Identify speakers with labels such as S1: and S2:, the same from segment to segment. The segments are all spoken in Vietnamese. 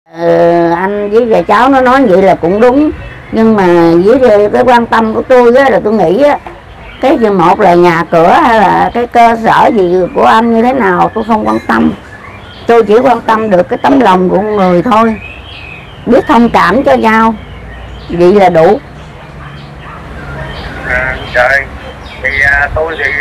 S1: Anh với cháu nó nói vậy là cũng đúng, nhưng mà với cái quan tâm của tôi á, là tôi nghĩ á, cái gì một là nhà cửa hay là cái cơ sở gì của anh như thế nào tôi không quan tâm, tôi chỉ quan tâm được cái tấm lòng của người thôi, biết thông cảm cho nhau vậy là đủ.
S2: Trời thì tôi thì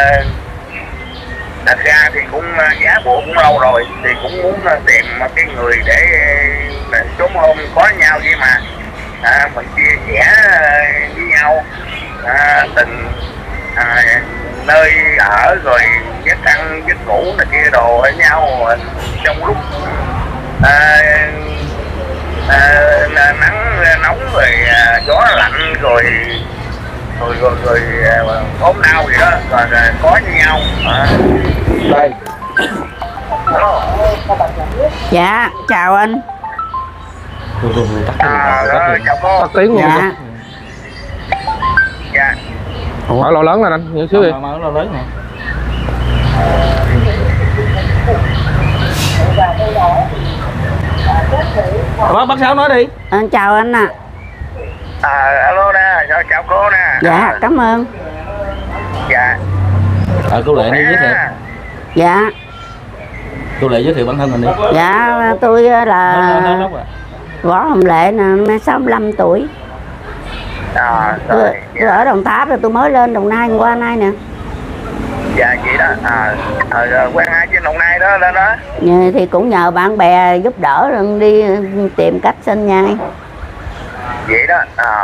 S2: thật ra thì cũng giả bộ cũng lâu rồi, thì cũng muốn tìm cái người để sớm hôm có nhau vậy mà mình chia sẻ với nhau từng nơi ở, rồi giấc ăn giấc ngủ này kia đồ với nhau trong lúc nắng nóng rồi gió lạnh rồi ốm đau gì đó rồi có với nhau.
S3: Đây.
S1: Dạ chào anh.
S2: Chào cô.
S3: Tắt tiếng luôn.
S1: Dạ.
S2: Dạ.
S3: Mở lỗ lớn lên anh, nhớ xíu đi.
S4: Mở lỗ lớn nè. Bác Sáu nói đi.
S1: Chào anh ạ.
S2: Alo nè, chào cô nè.
S1: Dạ cảm ơn.
S2: Dạ.
S4: Cô Lệ đi giới thiệu.
S1: Dạ.
S4: Cô Lệ giới thiệu bản thân mình đi.
S1: Dạ tôi là Võ Hồng Lệ nè, năm 65 tuổi. Tôi ở Đồng Tháp rồi tôi mới lên Đồng Nai qua nay nè.
S2: Dạ vậy đó. Quen ai trên Đồng Nai đó lên đó.
S1: Thì cũng nhờ bạn bè giúp đỡ rồi đi tìm cách sinh nhai.
S2: Vậy đó.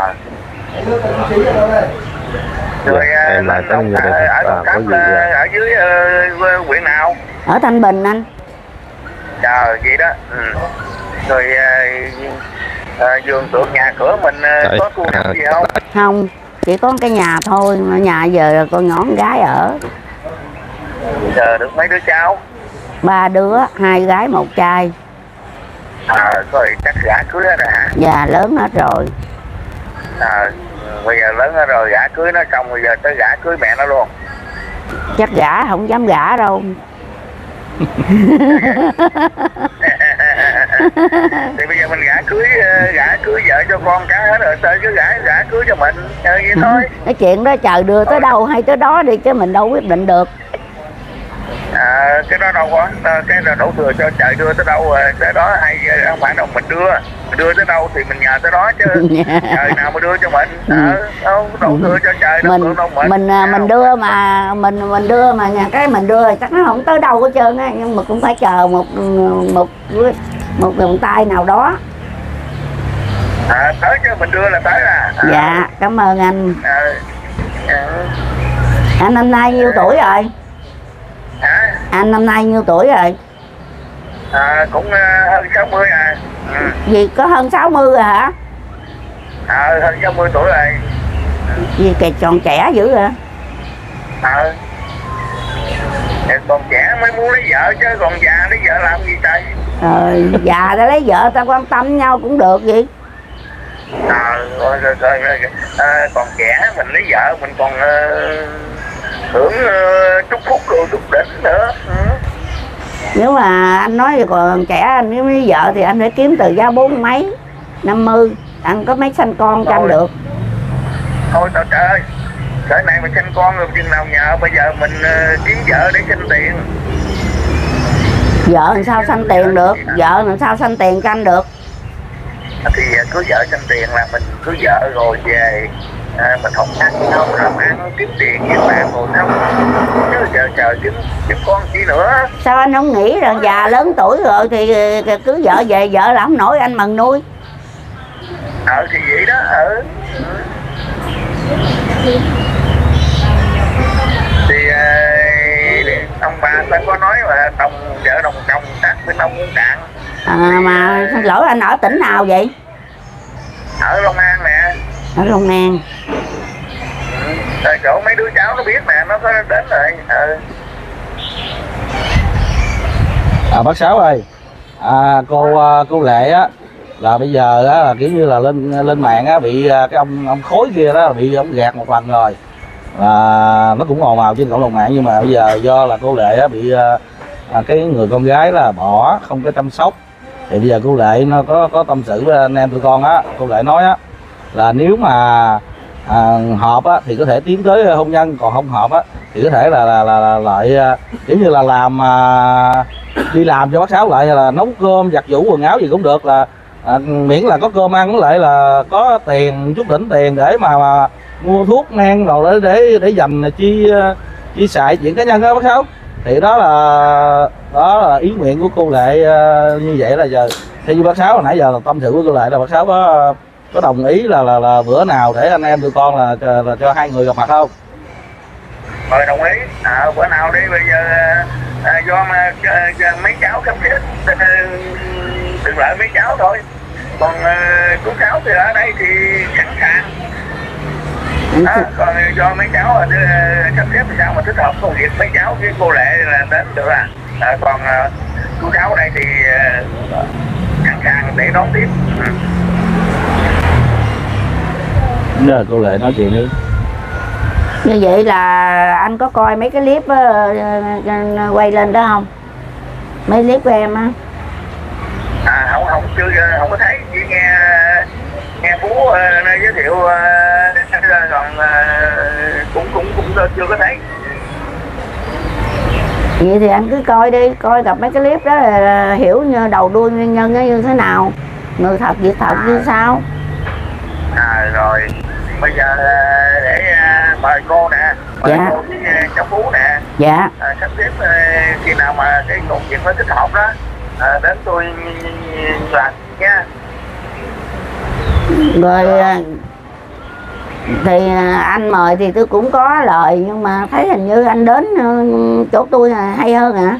S2: Rồi
S3: em lại có người
S2: ở Đồng Tháp ở dưới huyện nào?
S1: Ở Thanh Bình anh.
S2: Trời vậy đó. Rồi vườn tược nhà cửa mình có khu nhập gì không?
S1: Không, chỉ có cái nhà thôi, mà nhà giờ con nhỏ con gái ở.
S2: Giờ được mấy đứa cháu?
S1: 3 đứa, 2 gái 1 trai.
S2: Rồi chắc gả cưới hết rồi hả?
S1: Dạ lớn hết rồi.
S2: Bây giờ lớn hết rồi, gả cưới nó xong bây giờ tới gả cưới mẹ nó luôn.
S1: Chắc gả không dám gả đâu.
S2: Thì bây giờ mình gả cưới vợ cho con cái hết rồi, tới cứ gả cưới cho mình vậy thôi.
S1: Cái chuyện đó trời đưa tới đâu hay tới đó đi chứ mình đâu quyết định được.
S2: Cái đó đâu có, cái là đổ thừa cho trời đưa tới đâu tới đó, hay không phải đâu, mình đưa tới đâu thì mình nhờ tới đó chứ. Trời nào mà đưa cho mình, không đổ thừa cho trời đâu
S1: mình đưa mà mình đưa mà nhà cái mình đưa chắc nó không tới đâu hết trơn á, nhưng mà cũng phải chờ một vòng tay nào đó.
S2: Tới chứ mình đưa là tới à.
S1: Dạ cảm ơn anh. Anh năm nay nhiêu tuổi rồi? Anh năm nay nhiêu tuổi rồi?
S2: Cũng hơn 60 à.
S1: Gì có hơn 60 rồi hả?
S2: Hơn 60 tuổi rồi.
S1: Gì kìa còn trẻ dữ vậy?
S2: Còn trẻ mới muốn lấy vợ chứ còn già lấy vợ làm gì trời.
S1: Già ta lấy vợ ta quan tâm nhau cũng được gì.
S2: Còn trẻ mình lấy vợ mình còn hưởng chúc phúc rồi chúc đỉnh nữa.
S1: Nếu mà anh nói còn trẻ anh nếu lấy vợ thì anh phải kiếm từ giá 40 mấy 50, anh có mấy sanh con cho anh được.
S2: Thôi trời ơi, cái này mà sanh con rồi chừng nào nhờ, bây giờ mình kiếm vợ để sanh tiền.
S1: Vợ làm sao sanh tiền được, vợ làm sao sanh tiền cho anh được.
S2: Thì cưới vợ sanh tiền là mình cưới vợ rồi về mình không ăn không làm ăn kiếm tiền kiếm bạc rồi không, chứ giờ chờ kiếm con chi nữa.
S1: Sao anh không nghĩ rằng già lớn tuổi rồi thì cưới vợ về vợ là không nổi anh mần nuôi.
S2: Thì vậy đó. Thì ông bà ta có nói là vợ đồng chồng sát bên ông muốn cạn.
S1: Mà lỗi anh ở tỉnh nào vậy?
S2: Ở Long An nè.
S1: Ở Long An.
S2: Chỗ mấy đứa cháu nó biết nè, nó có đến rồi.
S4: Bác Sáu ơi, cô Lệ á là bây giờ á là kiểu như là lên mạng á bị cái ông Khối kia đó bị ông gạt một lần rồi, nó cũng ồn ào trên cộng đồng mạng, nhưng mà bây giờ do là cô Lệ á bị cái người con gái là bỏ không có chăm sóc Thì bây giờ cô Lệ nó có tâm sự với anh em tụi con á. Cô Lệ nói á là nếu mà hợp á thì có thể tiến tới hôn nhân, còn không hợp á thì có thể là lại kiểu như là làm đi làm cho bác Sáu lại, là nấu cơm giặt giũ quần áo gì cũng được, là miễn là có cơm ăn, với lại là có tiền, chút đỉnh tiền để mà mua thuốc men rồi để dành chi xài chuyện cá nhân đó bác Sáu. Thì đó là ý nguyện của cô Lệ như vậy. Là giờ theo như bác Sáu hồi nãy giờ là tâm sự với cô Lệ, là bác Sáu có đồng ý là bữa nào để anh em tụi con là cho hai người gặp mặt không?
S2: Rồi đồng ý. Bữa nào đi, bây giờ do mà mấy cháu sắp xếp đừng lợi mấy cháu thôi, còn chú Sáu thì ở đây thì sẵn sàng. Còn do mấy cháu sắp xếp thì sao mà thích hợp công việc mấy cháu với cô Lệ là đến được còn chú Sáu ở đây thì sẵn sàng để đón tiếp.
S4: Rồi cô Lệ nói chuyện đi.
S1: Như vậy là anh có coi mấy cái clip quay lên đó không? Mấy clip của em á?
S2: Không có thấy, chỉ nghe Phú giới thiệu còn cũng chưa có thấy.
S1: Vậy thì anh cứ coi đi, coi gặp mấy cái clip đó là hiểu như đầu đuôi nguyên nhân nó như thế nào, người thật việc thật như sao.
S2: Rồi bây giờ để mời cô nè, mời cô với cháu Phú nè.
S1: Dạ.
S2: Sắp xếp khi nào mà cái công việc nó thích hợp đó đến tôi làm nha.
S1: Rồi thì anh mời thì tôi cũng có lời, nhưng mà thấy hình như anh đến chỗ tôi là hay hơn hả?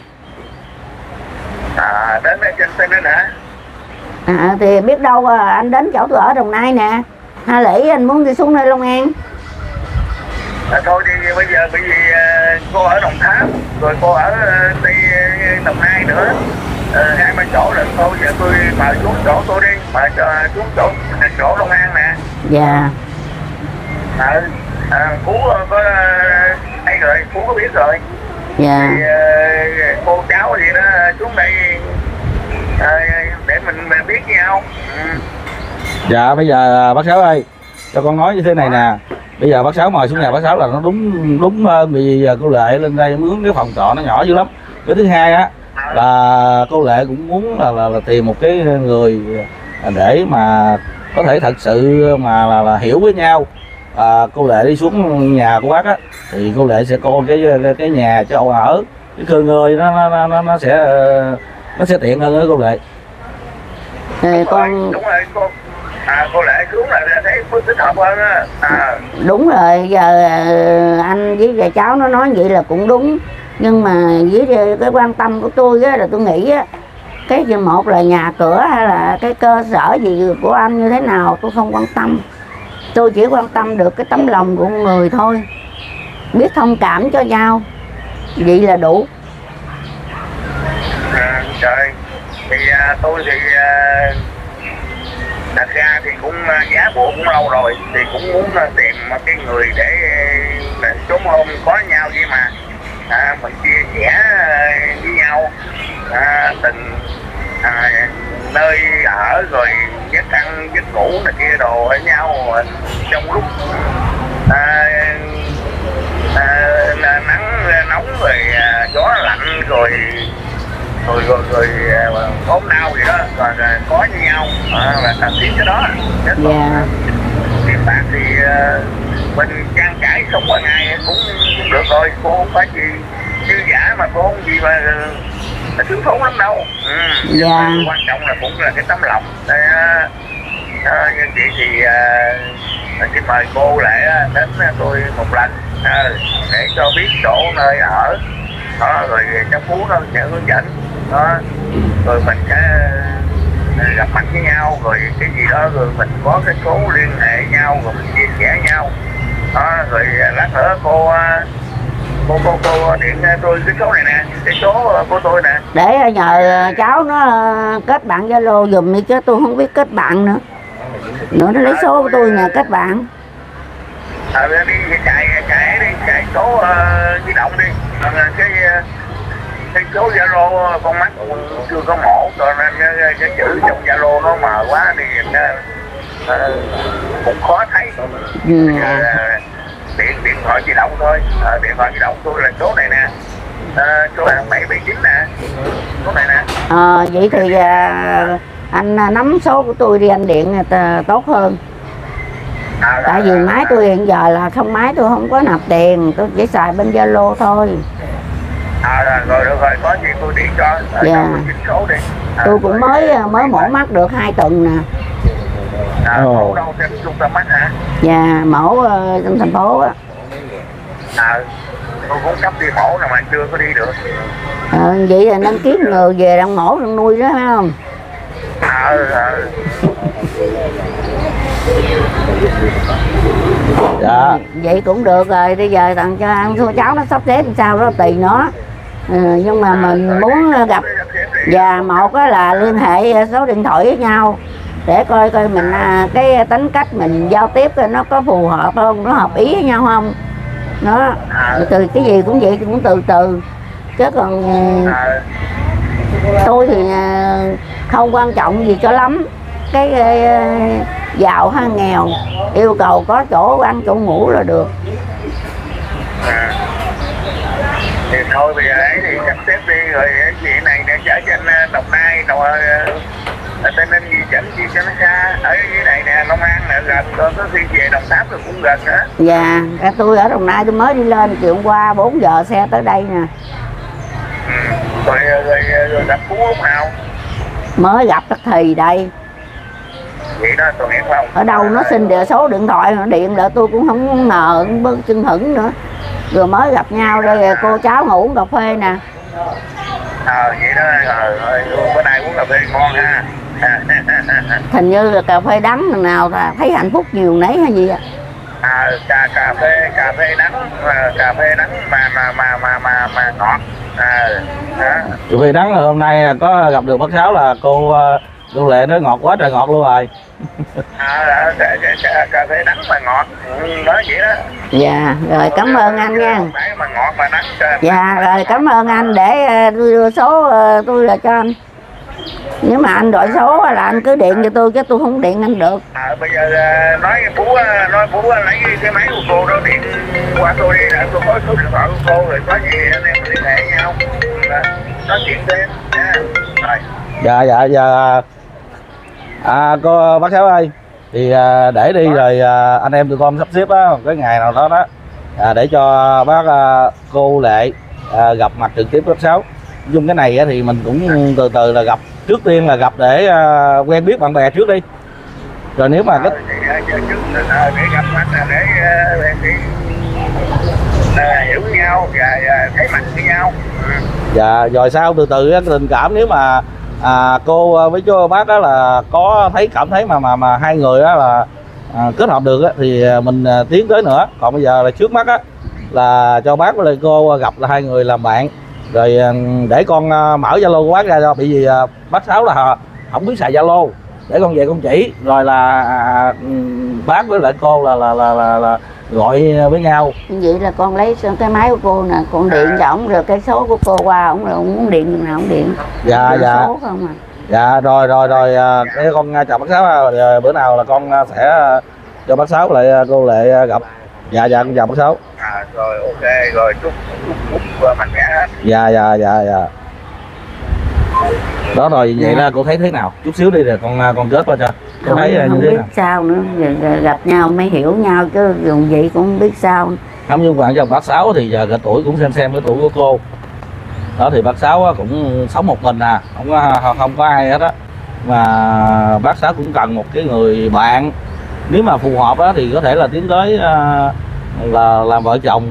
S2: Đến trên Tây Ninh hả?
S1: Thì biết đâu anh đến chỗ tôi ở Đồng Nai nè, hay lẽ anh muốn đi xuống nơi Long An?
S2: Thôi thì bây giờ bởi vì cô ở Đồng Tháp, rồi cô ở Đồng Nai nữa, hai ba chỗ là thôi giờ tôi mời xuống chỗ tôi đi, mời xuống chỗ Long An nè.
S1: Dạ.
S2: Phú có hay rồi, Phú có biết rồi.
S1: Dạ.
S2: Thì cô cháu gì đó xuống đây để mình biết nhau.
S4: Dạ bây giờ bác Sáu ơi, cho con nói như thế này nè. Bây giờ bác Sáu mời xuống nhà bác Sáu là nó đúng hơn, vì giờ cô Lệ lên đây mướn cái phòng trọ nó nhỏ dữ lắm. Cái thứ hai á là cô Lệ cũng muốn là tìm một cái người để mà có thể thật sự mà là hiểu với nhau. Cô Lệ đi xuống nhà của bác á thì cô Lệ sẽ coi cái nhà cho ở, cái cơ ngơi nó sẽ tiện hơn đó cô Lệ.
S1: Con
S2: đúng rồi cô Lệ xuống là thấy thích hợp hơn á.
S1: Đúng rồi, giờ anh với vợ cháu nó nói vậy là cũng đúng, nhưng mà với cái quan tâm của tôi á là tôi nghĩ á, cái gì một là nhà cửa hay là cái cơ sở gì của anh như thế nào tôi không quan tâm, tôi chỉ quan tâm được cái tấm lòng của người thôi, biết thông cảm cho nhau, vậy là đủ.
S2: Trời, thì tôi thì thật ra thì cũng giá bộ cũng lâu rồi, thì cũng muốn tìm cái người để sớm hôm có nhau vậy mà mình chia sẻ với nhau từng nơi ở, rồi giấc ăn giấc ngủ này kia đồ với nhau trong lúc nắng nóng rồi gió lạnh rồi ốm đau gì đó, rồi có với nhau là cần thiết cái đó. Tiền bạc thì mình trang trải sống qua ngày cũng được rồi, cô không phải gì dư giả mà cô không gì mà thiếu thốn lắm đâu. Quan trọng là cũng là cái tấm lòng. Như vậy thì chỉ mời cô Lệ đến tôi một lần để cho biết chỗ nơi ở đó, rồi cháu Phú nó sẽ hướng dẫn đó, rồi mình sẽ gặp mặt với nhau, rồi cái gì đó rồi mình có cái số liên hệ nhau, rồi mình chia sẻ nhau đó, rồi lát nữa cô điện tôi cái số này nè, cái số của tôi nè,
S1: để nhờ cháu nó kết bạn Zalo giùm đi, chứ tôi không biết kết bạn nữa nó lấy số của tôi nè, kết bạn.
S2: Đi chạy số di động đi, cái cái số Zalo con mắt cũng chưa có mổ, cho nên cái chữ trong Zalo nó mờ quá thì cũng khó thấy. Điện thoại di động thôi, điện thoại di động tôi là số này nè, số 779 nè, số này nè.
S1: Vậy thì anh nắm số của tôi đi, anh điện tốt hơn. Tại vì máy tôi hiện giờ là không, máy tôi không có nạp tiền, tôi chỉ xài bên Zalo thôi.
S2: Rồi được rồi, có gì tôi điện cho.
S1: Dạ.
S2: Số đi.
S1: Tôi cũng mới mổ mắt được 2 tuần nè.
S2: Mổ đâu, trên trung tâm mắt hả?
S1: Dạ, mổ trong thành phố á.
S2: Tôi cũng cấp đi mổ mà chưa có đi được.
S1: Vậy là nên kiếm người về đang mổ đang nuôi đó, phải không?
S4: Dạ.
S1: Vậy cũng được rồi, bây giờ thằng cho ăn cháu nó sắp xếp sao đó tùy nó. Nhưng mà mình muốn gặp, và một là liên hệ số điện thoại với nhau để coi mình cái tính cách mình giao tiếp nó có phù hợp không, nó hợp ý với nhau không. Nó từ cái gì cũng vậy, cũng từ từ, chứ còn tôi thì không quan trọng gì cho lắm cái giàu hay nghèo, yêu cầu có chỗ ăn chỗ ngủ là được.
S2: Thì thôi bây giờ ấy thì sắp xếp đi, rồi cái gì này để chở trên Đồng Nai rồi Tây Ninh gì chỉnh chi cho nó xa. Ở dưới này nè, Long An nè gần, tôi có khi về Đồng Tháp rồi cũng gần nữa.
S1: Dạ, tôi ở Đồng Nai tôi mới đi lên chiều hôm qua 4 giờ xe tới đây nè.
S2: Rồi gặp Phú lúc nào?
S1: Mới gặp Tất Thì đây.
S2: Vậy đó tôi nghe không?
S1: Ở đâu nó xin số điện thoại nó điện lại tôi cũng không ngờ, bớt chân hững nữa. Rồi mới gặp nhau đây, cô cháu ngủ uống cà phê nè.
S2: Vậy đó, bữa nay uống cà phê ngon ha.
S1: Hình như là cà phê đắng nào là thấy hạnh phúc nhiều nấy hay gì ạ?
S2: Cà phê đắng, cà phê đắng mà ngọt.
S4: Cà phê đắng là hôm nay có gặp được bác Sáu là cô Lệ nói ngọt quá trời ngọt luôn rồi.
S2: Cà phê đắng mà ngọt, nói vậy đó.
S1: Dạ, rồi cảm ơn anh nha.
S2: Mà ngọt mà đắng.
S1: Dạ, rồi cảm ơn anh để tôi đưa số tôi là cho anh. Nếu mà anh gọi số là anh cứ điện cho tôi, chứ tôi không điện anh được.
S2: Bây giờ nói Phú lấy cái máy của cô đó điện qua tôi đi, tôi có số điện thoại của cô, rồi có gì anh em liên hệ nhau nói chuyện thêm nha. Rồi.
S4: Dạ. Cô bác Sáu ơi, thì để đi rồi anh em tụi con sắp xếp á cái ngày nào đó đó để cho bác cô Lệ gặp mặt trực tiếp bác Sáu. Dùng cái này thì mình cũng từ từ là gặp, trước tiên là gặp để quen biết bạn bè trước đi, rồi nếu mà
S2: để gặp mặt để hiểu nhau và thấy mặt với nhau.
S4: Dạ, rồi sau từ từ tình cảm, nếu mà cô với chú bác đó là có cảm thấy mà hai người đó là kết hợp được thì mình tiến tới nữa. Còn bây giờ là trước mắt là cho bác với cô gặp là hai người làm bạn, rồi để con mở Zalo của bác ra, cho bởi vì bác Sáu là không biết xài Zalo, để con về con chỉ, rồi là bác với lại cô là gọi với nhau.
S1: Vậy là con lấy cái máy của cô nè, con điện cho ổng, rồi cái số của cô qua ổng, rồi ổng muốn điện chừng nào ổng điện.
S4: Dạ.
S1: Số không à.
S4: Dạ rồi cái con chào bác Sáu, rồi bữa nào là con sẽ cho bác Sáu lại cô Lệ gặp. Dạ con chào bác Sáu.
S2: Rồi ok, rồi chúc mạnh khỏe hết.
S4: Dạ. Đó rồi vậy là cô thấy thế nào? Chút xíu đi rồi con kết qua cho.
S1: Không biết sao nữa, gặp nhau mới hiểu nhau, chứ dùng vậy cũng không biết sao.
S4: Không, nhưng mà cho bác Sáu thì giờ cái tuổi cũng xem cái tuổi của cô. Đó thì bác Sáu cũng sống một mình không có ai hết á. Mà bác Sáu cũng cần một cái người bạn, nếu mà phù hợp á thì có thể là tiến tới là làm vợ chồng.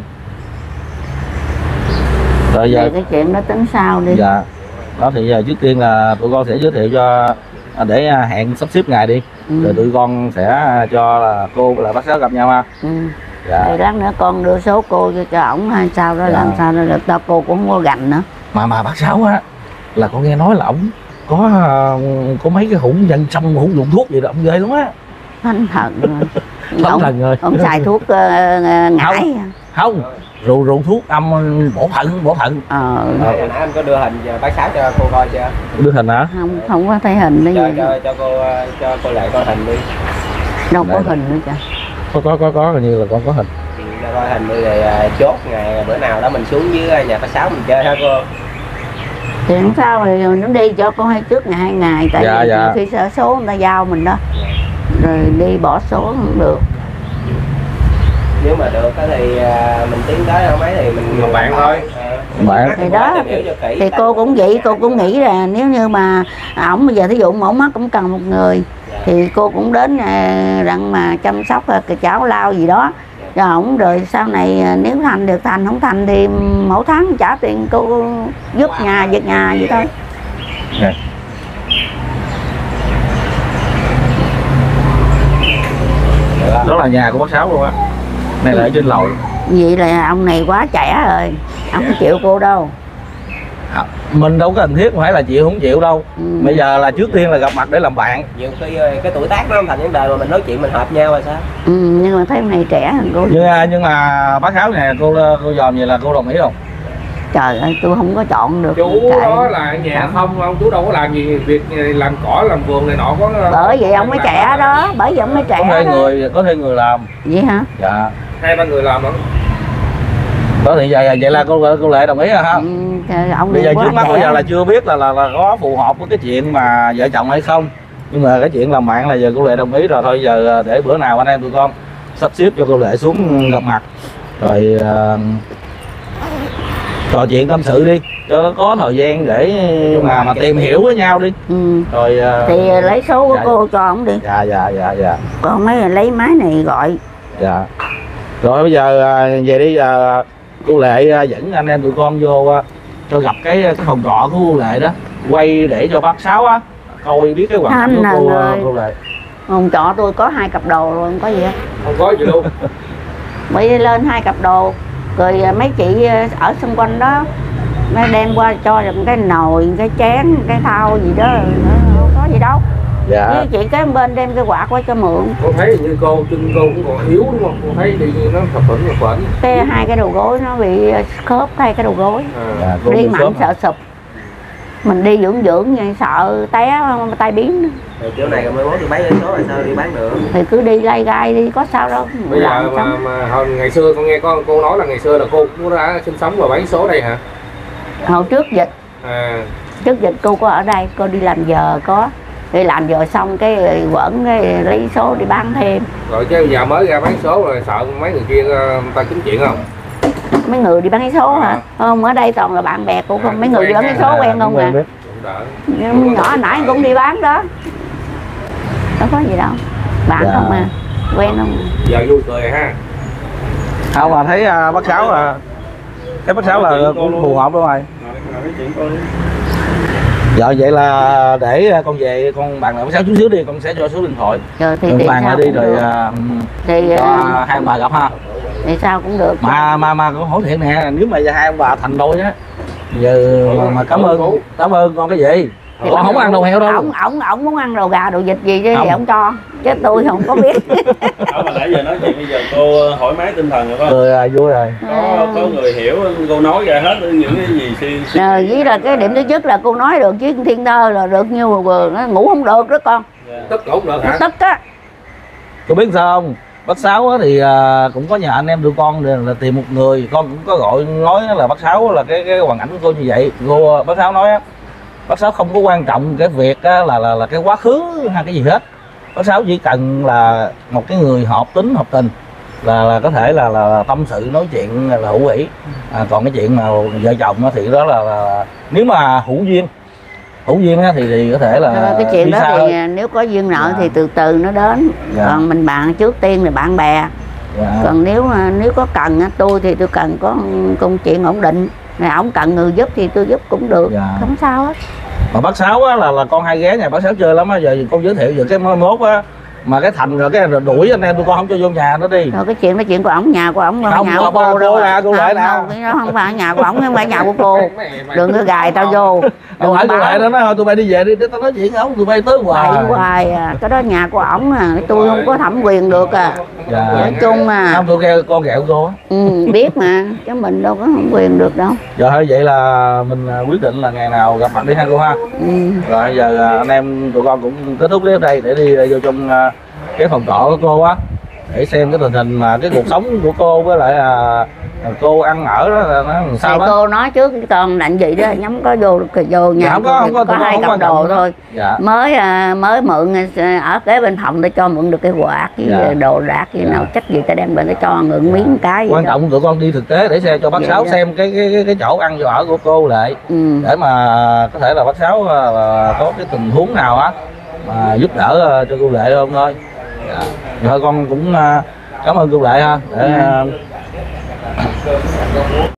S4: Rồi giờ
S1: cái chuyện đó tính sau đi.
S4: Dạ. Đó thì giờ trước tiên là tụi con sẽ giới thiệu cho để hẹn sắp xếp ngày đi. Rồi tụi con sẽ cho là cô và bác Sáu gặp nhau ha.
S1: Dạ. Thì lát nữa con đưa số cô cho ổng hay sao đó, làm sao đó được, tao cô cũng không có gành nữa.
S4: Mà bác Sáu á là con nghe nói là ổng có mấy cái hũng dân xong hũng dụng thuốc gì đó, ông ghê lắm á.
S1: Thánh thần.
S4: Thánh thần ơi.
S1: Ông xài thuốc ngải.
S4: Không, rượu thuốc âm bổ thận.
S5: Nãy anh có đưa hình bác Sáu cho cô coi chưa?
S4: Đưa hình hả?
S1: Không có thấy hình nữa gì.
S5: Cho cô lại coi hình đi.
S1: Đâu có hình nữa trời.
S3: Có hình như là con có hình.
S5: Cho coi hình đi rồi chốt ngày bữa nào đó mình xuống với nhà bác Sáu mình chơi hả cô?
S1: Thì không sao rồi nó đi cho con hay trước ngày 2 ngày, tại vì khi sở số người ta giao mình đó, rồi đi bỏ số không được.
S5: Nếu mà được thì mình tiến tới không mấy thì mình
S3: Còn bạn thôi.
S4: Bạn
S1: Thì đó thì cô cũng vậy, cô cũng nghĩ là nếu như mà ổng bây giờ thí dụ mẫu mắt cũng cần một người thì cô cũng đến rằng mà chăm sóc cái cháu lao gì đó cho ổng, rồi sau này nếu thành được thành, không thành thì mỗi tháng trả tiền cô giúp nhà việc nhà vậy thôi.
S4: Đó là nhà của bác Sáu luôn á, này là ở trên lầu.
S1: Vậy là ông này quá trẻ rồi, ông không chịu cô đâu.
S4: Mình đâu có cần thiết phải là chịu không chịu đâu. Bây giờ là trước tiên là gặp mặt để làm bạn.
S5: nhiều khi cái tuổi tác nó không thành vấn đề mà mình nói chuyện mình hợp nhau rồi sao?
S1: Nhưng mà thấy ông này trẻ hơn cô.
S4: Nhưng mà bác Sáu này cô dòm vậy là cô đồng ý không?
S1: Trời ơi, tôi không có chọn được.
S3: Chú đó là nhà không, ông chú đâu có làm gì việc làm cỏ làm vườn này nọ có.
S1: Bởi vậy ông mới trẻ đó, bởi vậy ông mới trẻ.
S4: Có thuê người làm.
S1: Vậy hả?
S4: Dạ.
S3: 2-3 người làm không?
S4: Đó thì vậy là cô Lệ đồng ý rồi ha.
S1: Ông
S4: bây giờ trước mắt bây giờ là chưa biết là có phù hợp với cái chuyện mà vợ chồng hay không, nhưng mà cái chuyện làm bạn là giờ cô Lệ đồng ý rồi. Thôi giờ để bữa nào anh em tụi con sắp xếp cho cô Lệ xuống gặp mặt rồi trò chuyện tâm sự đi cho nó có thời gian để mà tìm hiểu với nhau đi. Rồi
S1: thì lấy số của cô cho ông đi.
S4: Dạ.
S1: Còn mấy lấy máy này gọi.
S4: Dạ. Rồi bây giờ về đi, cô Lệ dẫn anh em tụi con vô cho gặp cái phòng trọ của cô Lệ đó, quay để cho bác Sáu á coi biết cái hoàn cảnh của cô Lệ.
S1: Phòng trọ tôi có 2 cặp đồ rồi, không có gì hết.
S3: Không có gì luôn.
S1: Mới lên 2 cặp đồ rồi mấy chị ở xung quanh đó mới đem qua cho được cái nồi, cái chén, cái thau gì đó, không có gì đâu.
S4: Dạ.
S1: Với chị cái bên đem cái quạt qua cho mượn.
S3: Con thấy như chân cô cũng còn yếu đúng không? Con thấy đi nó phập phỉnh.
S1: 2 cái đầu gối nó bị khớp, 2 cái đầu gối.
S4: Dạ,
S1: đi mạnh sợ sụp. Mình đi dưỡng vậy sợ té tay biến.
S5: Chỗ này mới mốt đi bán số rồi sao đi bán được?
S1: Thì cứ đi gai gai đi, có sao đâu.
S3: Bây giờ mà hồi ngày xưa con nghe cô nói là ngày xưa là cô cũng đã sinh sống và bán số đây hả?
S1: Hồi trước dịch. Trước dịch cô có ở đây, cô đi làm giờ có. Đi làm giờ xong cái quẩn cái lấy số đi bán thêm.
S3: Rồi chứ giờ mới ra bán số rồi sợ mấy người kia người ta kiếm chuyện không?
S1: Mấy người đi bán cái số hả? Không, ở đây toàn là bạn bè cô không. Mấy người đi bán cái số quen không à? Nhỏ nãy cũng đi bán đó. Đâu có gì đâu. Bạn không à, quen không à.
S3: Giờ vui cười ha.
S4: Không mà thấy bác Sáu là cái bác Sáu là cũng phù hợp đúng rồi. Dạ vậy là để con về con bạn lại bác Sáu chút xíu đi, con sẽ cho số điện thoại.
S1: Rồi thì
S4: bạn lại đi rồi
S1: thì
S4: hai ông bà gặp ha.
S1: Thì sao cũng được.
S4: Mà con hỏi thiệt nè, nếu mà hai ông bà thành đôi á, giờ mà cảm ơn con cái gì? Con không ăn đầu heo đâu.
S1: Ổng muốn ăn đầu gà, đồ vịt gì chứ ổng cho. Chứ tôi không có biết.
S6: Mà nãy giờ nói chuyện bây giờ cô hỏi máy tinh thần rồi phải không?
S4: Cười vui rồi.
S6: Có người hiểu cô nói ra hết những cái gì
S1: với là cái điểm thứ nhất là cô nói được chứ thiên thơ là được như vừa nó ngủ không được đó con.
S3: Tức cũng được hả?
S1: Tức á.
S4: Tôi biết sao không? Bác Sáu thì cũng có nhà anh em tụi con là tìm một người, con cũng có gọi nói là bác Sáu là cái hoàn cảnh của cô như vậy. Bác Sáu nói á, bác Sáu không có quan trọng cái việc á, là cái quá khứ hay cái gì hết. Bác Sáu chỉ cần là một cái người hợp tính hợp tình là có thể là tâm sự nói chuyện là hữu hỷ. Còn cái chuyện mà vợ chồng thì đó là nếu mà hữu duyên á thì có thể là
S1: cái chuyện đó thì nếu có duyên nợ thì từ từ nó đến. Còn mình bạn trước tiên là bạn bè. Còn nếu có cần á, tôi thì tôi cần có công chuyện ổn định. Ổng cần người giúp thì tôi giúp cũng được, không sao hết.
S4: Mà bác Sáu á là con hay ghé nhà bác Sáu chơi lắm á, giờ con giới thiệu về cái mốt á mà cái Thành rồi cái đuổi anh em tụi con không cho vô nhà nó đi.
S1: Rồi cái chuyện đó chuyện của ổng, nhà của ổng không, nhà của cô đâu.
S4: Cô Lệ nào?
S1: Nó không phải nhà của ổng, không phải nhà của cô. Đừng có gài tao vô.
S4: Đừng phải cô Lệ đó nói thôi tụi bay đi về đi, để tao nói chuyện ổng tụi bay tới hoài.
S1: Hoài à, cái đó nhà của ổng à, tôi không có thẩm quyền được à.
S4: Dạ.
S1: Nói chung
S4: Không, tôi kêu con ghẹo cô á.
S1: biết mà, chứ mình đâu có không quyền được đâu.
S4: Giờ thôi vậy là mình quyết định là ngày nào gặp mặt đi ha cô ha. Rồi giờ anh em tụi con cũng kết thúc clip đây để đi vô trong cái phòng trọ của cô á, để xem cái tình hình mà cái cuộc sống của cô với lại cô ăn ở đó là nó làm sao đó.
S1: Cô nói trước cái con lạnh gì đó nhắm có vô nhà.
S4: Dạ, không có
S1: 2 cặp đồ thôi.
S4: Dạ.
S1: Mới mượn ở kế bên phòng để cho mượn được cái quạt với
S4: Dạ.
S1: đồ đạc gì nào chắc gì ta đem bên để cho ngượng miếng cái.
S4: Quan trọng tụi con đi thực tế để xem cho bác Sáu xem cái chỗ ăn chỗ ở của cô lại, để mà có thể là bác Sáu có cái tình huống nào á mà giúp đỡ cho cô Lệ không thôi. Dạ. Thôi con cũng cảm ơn cô Lệ ha. Để